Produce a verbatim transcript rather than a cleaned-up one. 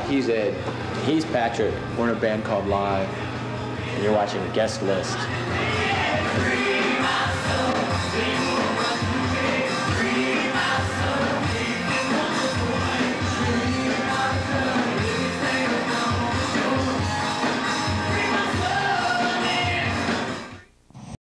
he's Ed. He's Patrick. We're in a band called Live. And you're watching Guest List.